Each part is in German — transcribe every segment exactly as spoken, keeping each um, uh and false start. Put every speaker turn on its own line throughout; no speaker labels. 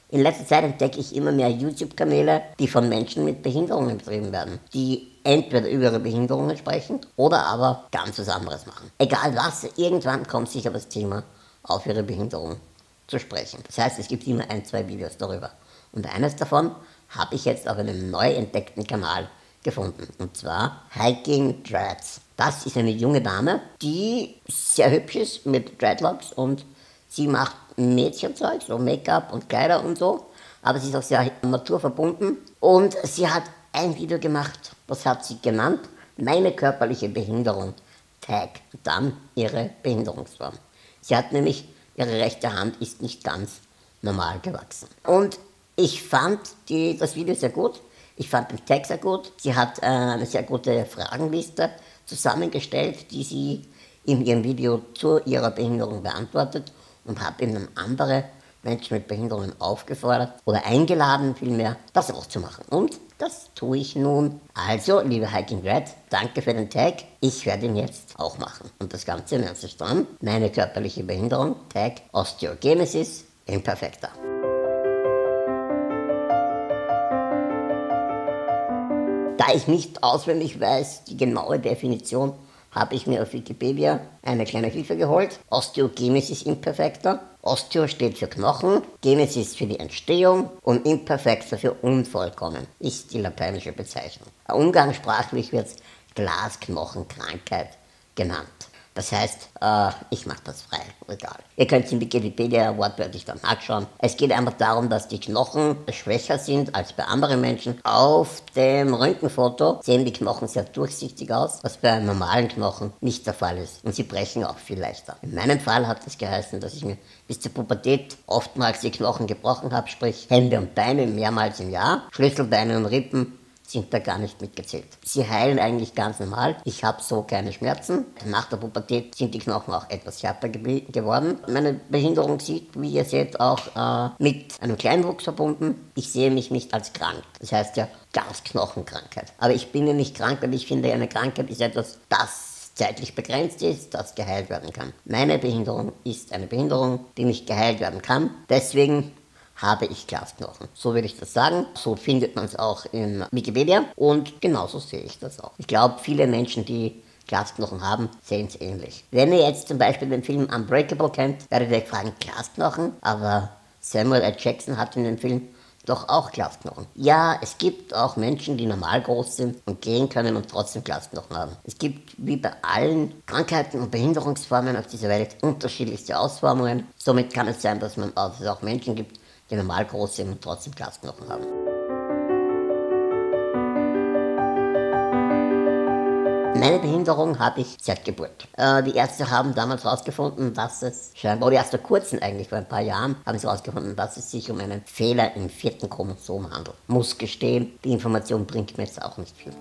In letzter Zeit entdecke ich immer mehr YouTube-Kanäle, die von Menschen mit Behinderungen betrieben werden, die entweder über ihre Behinderungen sprechen oder aber ganz was anderes machen. Egal was, irgendwann kommt sicher das Thema auf ihre Behinderung zu sprechen. Das heißt, es gibt immer ein, zwei Videos darüber. Und eines davon habe ich jetzt auf einem neu entdeckten Kanal gefunden. Und zwar Hiking Dreads. Das ist eine junge Dame, die sehr hübsch ist mit Dreadlocks und sie macht Mädchenzeug, so Make-up und Kleider und so. Aber sie ist auch sehr naturverbunden. Und sie hat ein Video gemacht, das hat sie genannt, meine körperliche Behinderung, Tag, dann ihre Behinderungsform. Sie hat nämlich, ihre rechte Hand ist nicht ganz normal gewachsen. Und ich fand die, das Video sehr gut, ich fand den Tag sehr gut. Sie hat äh, eine sehr gute Fragenliste zusammengestellt, die sie in ihrem Video zu ihrer Behinderung beantwortet und hat ihnen andere Menschen mit Behinderungen aufgefordert oder eingeladen vielmehr, das auch zu machen. Und das tue ich nun. Also, liebe Hiking Dread, danke für den Tag. Ich werde ihn jetzt auch machen. Und das Ganze nennt sich dann meine körperliche Behinderung, Tag Osteogenesis Imperfecta. Da ich nicht auswendig weiß, die genaue Definition, habe ich mir auf Wikipedia eine kleine Hilfe geholt. Osteogenesis Imperfecta. Osteo steht für Knochen, Genesis für die Entstehung und Imperfecta für unvollkommen, ist die lateinische Bezeichnung. Umgangssprachlich wird es Glasknochenkrankheit genannt. Das heißt, äh, ich mache das frei, egal. Ihr könnt es in Wikipedia wortwörtlich dann nachschauen. Es geht einfach darum, dass die Knochen schwächer sind als bei anderen Menschen. Auf dem Röntgenfoto sehen die Knochen sehr durchsichtig aus, was bei einem normalen Knochen nicht der Fall ist. Und sie brechen auch viel leichter. In meinem Fall hat das geheißen, dass ich mir bis zur Pubertät oftmals die Knochen gebrochen habe, sprich Hände und Beine mehrmals im Jahr, Schlüsselbeine und Rippen sind da gar nicht mitgezählt. Sie heilen eigentlich ganz normal. Ich habe so keine Schmerzen. Nach der Pubertät sind die Knochen auch etwas härter ge geworden. Meine Behinderung sieht, wie ihr seht, auch äh, mit einem Kleinwuchs verbunden. Ich sehe mich nicht als krank. Das heißt ja Glasknochenkrankheit. Aber ich bin ja nicht krank, weil ich finde, eine Krankheit ist etwas, das zeitlich begrenzt ist, das geheilt werden kann. Meine Behinderung ist eine Behinderung, die nicht geheilt werden kann. Deswegen habe ich Glasknochen. So würde ich das sagen. So findet man es auch in Wikipedia und genauso sehe ich das auch. Ich glaube, viele Menschen, die Glasknochen haben, sehen es ähnlich. Wenn ihr jetzt zum Beispiel den Film Unbreakable kennt, werdet ihr euch fragen, Glasknochen? Aber Samuel L. Jackson hat in dem Film doch auch Glasknochen. Ja, es gibt auch Menschen, die normal groß sind und gehen können und trotzdem Glasknochen haben. Es gibt, wie bei allen Krankheiten und Behinderungsformen auf dieser Welt, unterschiedlichste Ausformungen. Somit kann es sein, dass, man, dass es auch Menschen gibt, die normal groß sind und trotzdem Glasknochen haben. Meine Behinderung habe ich seit Geburt. Äh, die Ärzte haben damals herausgefunden, dass es scheinbar, oder erst vor kurzem eigentlich, vor ein paar Jahren, haben sie herausgefunden, dass es sich um einen Fehler im vierten Chromosom handelt. Muss gestehen, die Information bringt mir jetzt auch nicht viel.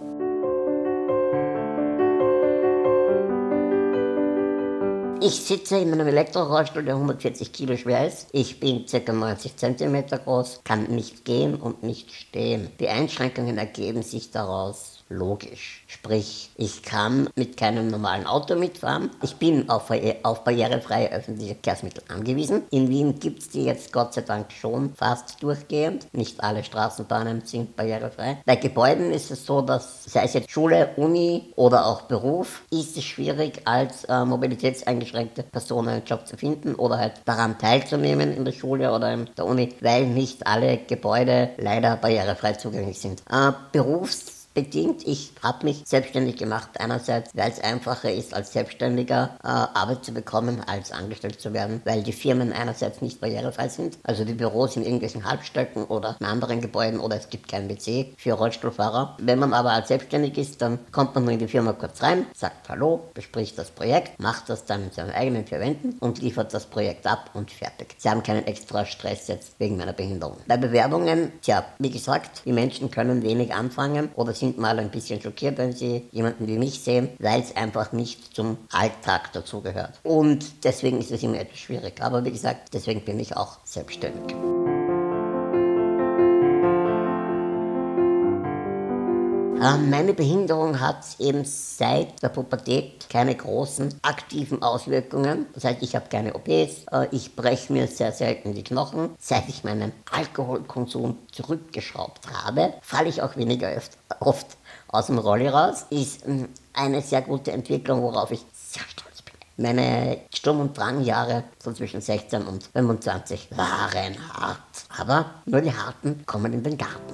Ich sitze in einem Elektrorollstuhl, der hundertvierzig Kilo schwer ist. Ich bin ca. neunzig Zentimeter groß, kann nicht gehen und nicht stehen. Die Einschränkungen ergeben sich daraus logisch. Sprich, ich kann mit keinem normalen Auto mitfahren. Ich bin auf, auf barrierefreie öffentliche Verkehrsmittel angewiesen. In Wien gibt es die jetzt Gott sei Dank schon fast durchgehend. Nicht alle Straßenbahnen sind barrierefrei. Bei Gebäuden ist es so, dass, sei es jetzt Schule, Uni oder auch Beruf, ist es schwierig, als äh, mobilitätseingeschränkte Person einen Job zu finden oder halt daran teilzunehmen in der Schule oder in der Uni, weil nicht alle Gebäude leider barrierefrei zugänglich sind. Äh, Berufs Bedingt. Ich habe mich selbstständig gemacht, einerseits, weil es einfacher ist, als Selbstständiger äh, Arbeit zu bekommen, als angestellt zu werden, weil die Firmen einerseits nicht barrierefrei sind, also die Büros in irgendwelchen Halbstöcken oder in anderen Gebäuden oder es gibt kein W C für Rollstuhlfahrer. Wenn man aber als selbstständig ist, dann kommt man nur in die Firma kurz rein, sagt Hallo, bespricht das Projekt, macht das dann in seinen eigenen vier Wänden und liefert das Projekt ab und fertig. Sie haben keinen extra Stress jetzt wegen meiner Behinderung. Bei Bewerbungen, tja, wie gesagt, die Menschen können wenig anfangen oder sind mal ein bisschen schockiert, wenn sie jemanden wie mich sehen, weil es einfach nicht zum Alltag dazugehört. Und deswegen ist es immer etwas schwierig. Aber wie gesagt, deswegen bin ich auch selbstständig. Ähm, meine Behinderung hat eben seit der Pubertät keine großen aktiven Auswirkungen. Das heißt, ich habe keine O Ps, äh, ich breche mir sehr selten die Knochen. Seit ich meinen Alkoholkonsum zurückgeschraubt habe, falle ich auch weniger oft, oft aus dem Rolli raus. Ist ähm, eine sehr gute Entwicklung, worauf ich sehr stolz bin. Meine Sturm- und Drangjahre, so zwischen sechzehn und fünfundzwanzig, waren hart. Aber nur die Harten kommen in den Garten.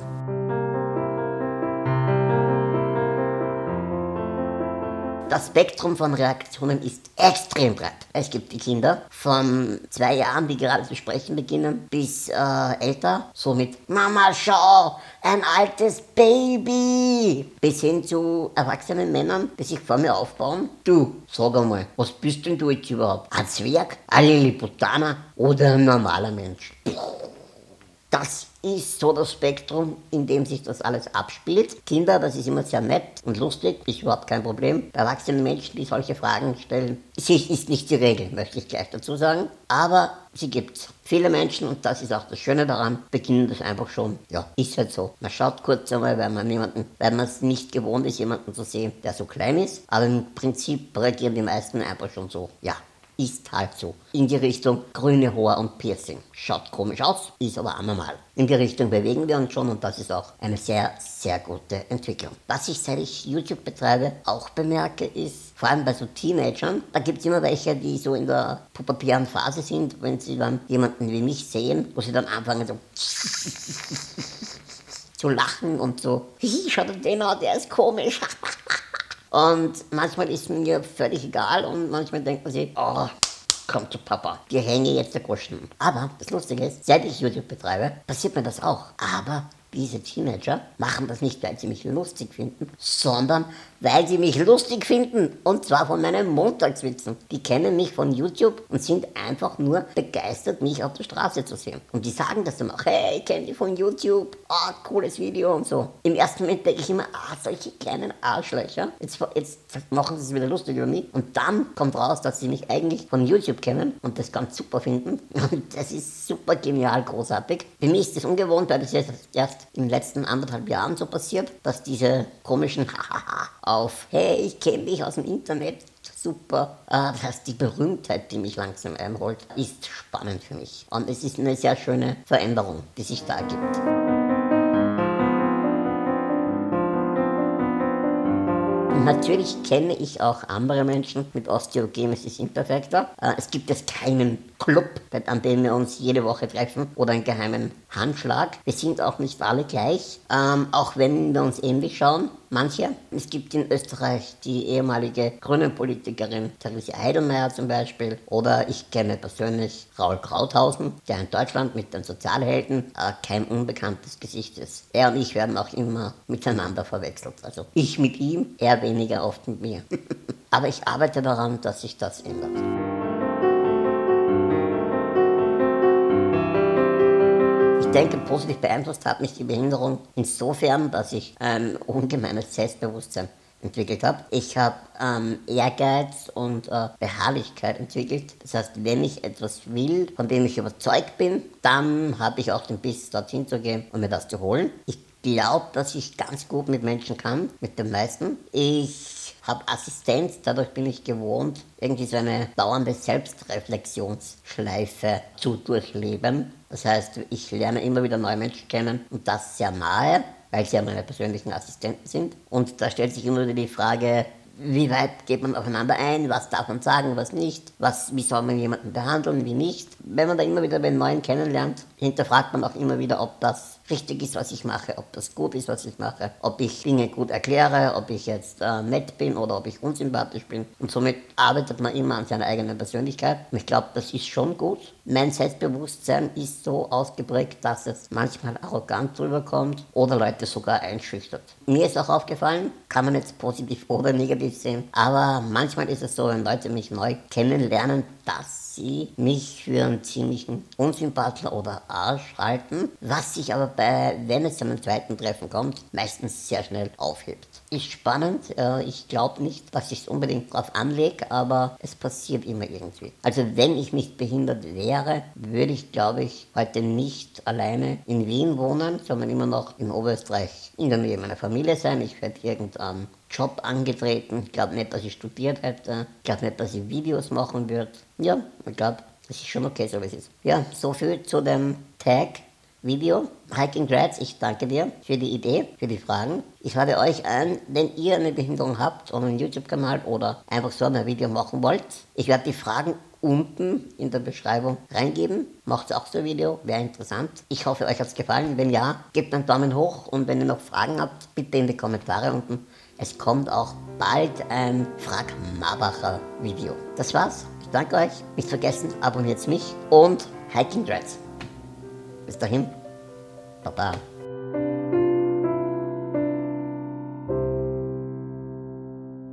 Das Spektrum von Reaktionen ist extrem breit. Es gibt die Kinder von zwei Jahren, die gerade zu sprechen beginnen, bis äh, älter, so mit Mama, schau, ein altes Baby, bis hin zu erwachsenen Männern, die sich vor mir aufbauen. Du, sag einmal, was bist denn du jetzt überhaupt? Ein Zwerg, ein Lilliputaner oder ein normaler Mensch? Das ist so das Spektrum, in dem sich das alles abspielt. Kinder, das ist immer sehr nett und lustig, ist überhaupt kein Problem. Bei erwachsenen Menschen, die solche Fragen stellen, ist nicht die Regel, möchte ich gleich dazu sagen. Aber sie gibt's. Viele Menschen, und das ist auch das Schöne daran, beginnen das einfach schon. Ja, ist halt so. Man schaut kurz einmal, weil man jemanden, weil man es nicht gewohnt ist, jemanden zu sehen, der so klein ist. Aber im Prinzip reagieren die meisten einfach schon so. Ja. Ist halt so. In die Richtung grüne Haare und Piercing. Schaut komisch aus, ist aber auch normal. In die Richtung bewegen wir uns schon und das ist auch eine sehr, sehr gute Entwicklung. Was ich, seit ich YouTube betreibe, auch bemerke, ist, vor allem bei so Teenagern, da gibt es immer welche, die so in der pubertären Phase sind, wenn sie dann jemanden wie mich sehen, wo sie dann anfangen so zu lachen und so, hihi, schaut dir den an, der ist komisch. Und manchmal ist mir völlig egal und manchmal denkt man sich, oh, komm zu Papa, dir hänge jetzt der Groschen. Aber das Lustige ist, seit ich YouTube betreibe, passiert mir das auch. Aber diese Teenager machen das nicht, weil sie mich lustig finden, sondern weil sie mich lustig finden. Und zwar von meinen Montagswitzen. Die kennen mich von YouTube und sind einfach nur begeistert, mich auf der Straße zu sehen. Und die sagen das dann auch, hey, ich kenne dich von YouTube, ah, oh, cooles Video und so. Im ersten Moment denke ich immer, ah, solche kleinen Arschlöcher, jetzt, jetzt machen sie es wieder lustig über mich. Und dann kommt raus, dass sie mich eigentlich von YouTube kennen und das ganz super finden. Und das ist super genial, großartig. Für mich ist das ungewohnt, weil das jetzt erst in den letzten anderthalb Jahren so passiert, dass diese komischen Hahaha auf, hey, ich kenne dich aus dem Internet, super, äh, das heißt, die Berühmtheit, die mich langsam einholt, ist spannend für mich. Und es ist eine sehr schöne Veränderung, die sich da ergibt. Natürlich kenne ich auch andere Menschen mit Osteogenesis imperfecta. Es gibt jetzt keinen Club, an dem wir uns jede Woche treffen oder einen geheimen Handschlag. Wir sind auch nicht alle gleich, ähm, auch wenn wir uns ähnlich schauen, manche. Es gibt in Österreich die ehemalige Grünen-Politikerin Therese Eidelmeier zum Beispiel, oder ich kenne persönlich Raul Krauthausen, der in Deutschland mit den Sozialhelden äh, kein unbekanntes Gesicht ist. Er und ich werden auch immer miteinander verwechselt. Also ich mit ihm, er weniger oft mit mir. Aber ich arbeite daran, dass sich das ändert. Ich denke, positiv beeinflusst hat mich die Behinderung insofern, dass ich ein ungemeines Selbstbewusstsein entwickelt habe. Ich habe ähm, Ehrgeiz und äh, Beharrlichkeit entwickelt. Das heißt, wenn ich etwas will, von dem ich überzeugt bin, dann habe ich auch den Biss, dorthin zu gehen und mir das zu holen. Ich glaube, dass ich ganz gut mit Menschen kann, mit den meisten. Ich habe Assistenz, dadurch bin ich gewohnt, irgendwie so eine dauernde Selbstreflexionsschleife zu durchleben. Das heißt, ich lerne immer wieder neue Menschen kennen und das sehr nahe, weil sie ja meine persönlichen Assistenten sind. Und da stellt sich immer wieder die Frage, wie weit geht man aufeinander ein, was darf man sagen, was nicht, was, wie soll man jemanden behandeln, wie nicht. Wenn man da immer wieder den Neuen kennenlernt, hinterfragt man auch immer wieder, ob das richtig ist, was ich mache, ob das gut ist, was ich mache, ob ich Dinge gut erkläre, ob ich jetzt äh, nett bin oder ob ich unsympathisch bin. Und somit arbeitet man immer an seiner eigenen Persönlichkeit. Und ich glaube, das ist schon gut. Mein Selbstbewusstsein ist so ausgeprägt, dass es manchmal arrogant rüberkommt oder Leute sogar einschüchtert. Mir ist auch aufgefallen, kann man jetzt positiv oder negativ sehen, aber manchmal ist es so, wenn Leute mich neu kennenlernen, dass sie mich für einen ziemlichen Unsympathler oder Arsch halten, was sich aber bei, wenn es zu einem zweiten Treffen kommt, meistens sehr schnell aufhebt. ist spannend. Äh, ich glaube nicht, dass ich es unbedingt drauf anlege, aber es passiert immer irgendwie. Also wenn ich nicht behindert wäre, würde ich, glaube ich, heute nicht alleine in Wien wohnen, sondern immer noch in Oberösterreich in der Nähe meiner Familie sein. Ich hätte irgendeinen Job angetreten. Ich glaube nicht, dass ich studiert hätte. Ich glaube nicht, dass ich Videos machen würde. Ja, ich glaube, das ist schon okay, so wie es ist. Ja, so viel zu dem Tag Video. Hiking Dreads, ich danke dir für die Idee, für die Fragen. Ich lade euch ein, wenn ihr eine Behinderung habt oder einen YouTube-Kanal oder einfach so ein Video machen wollt. Ich werde die Fragen unten in der Beschreibung reingeben. Macht auch so ein Video, wäre interessant. Ich hoffe, euch hat es gefallen. Wenn ja, gebt einen Daumen hoch und wenn ihr noch Fragen habt, bitte in die Kommentare unten. Es kommt auch bald ein Frag Marbacher Video. Das war's. Ich danke euch. Nicht vergessen, abonniert mich und Hiking Dreads. Bis dahin, Baba.